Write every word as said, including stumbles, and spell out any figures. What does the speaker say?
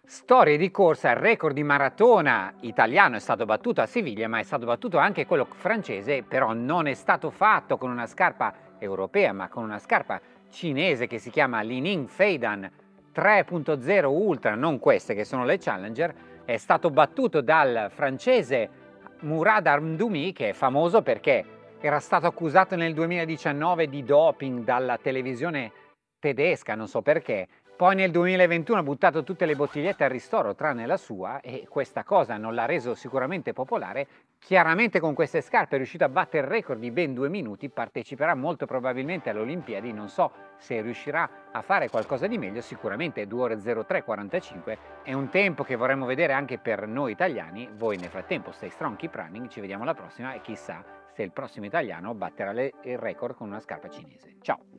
Storie di corsa, il record di maratona italiano è stato battuto a Siviglia, ma è stato battuto anche quello francese, però non è stato fatto con una scarpa europea, ma con una scarpa cinese che si chiama Li-Ning Feidan tre punto zero Ultra, non queste che sono le Challenger. È stato battuto dal francese Mourad Amdouni, che è famoso perché era stato accusato nel duemiladiciannove di doping dalla televisione tedesca, non so perché. Poi nel duemilaventuno ha buttato tutte le bottigliette al ristoro tranne la sua, e questa cosa non l'ha reso sicuramente popolare. Chiaramente con queste scarpe è riuscito a battere il record di ben due minuti, parteciperà molto probabilmente alle Olimpiadi, non so se riuscirà a fare qualcosa di meglio, sicuramente due ore zero tre quarantacinque è un tempo che vorremmo vedere anche per noi italiani. Voi nel frattempo stay strong, keep running, ci vediamo alla prossima e chissà se il prossimo italiano batterà il record con una scarpa cinese. Ciao!